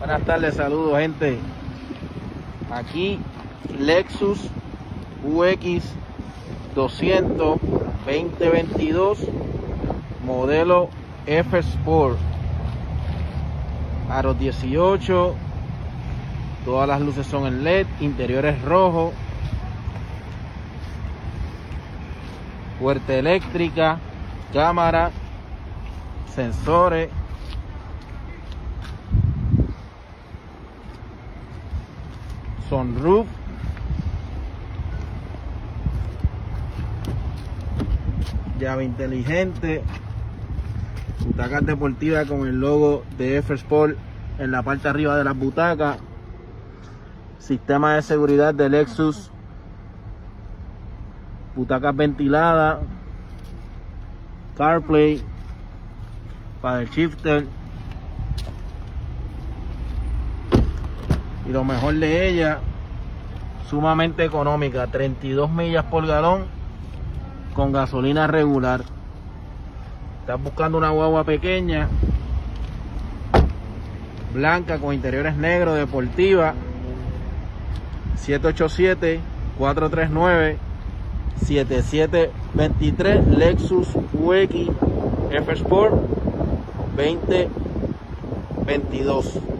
Buenas tardes, saludos gente. Aquí Lexus UX 200 2022 modelo F Sport, aros 18, todas las luces son en LED, interiores rojos, puerta eléctrica, cámara, sensores, sunroof, llave inteligente, butacas deportivas con el logo de F Sport en la parte arriba de las butacas, sistema de seguridad de Lexus, butacas ventiladas, CarPlay, paddle shifter, y lo mejor de ella, sumamente económica, 32 millas por galón con gasolina regular. Estás buscando una guagua pequeña, blanca, con interiores negros, deportiva. 787-439-7723 Lexus UX F Sport 2022.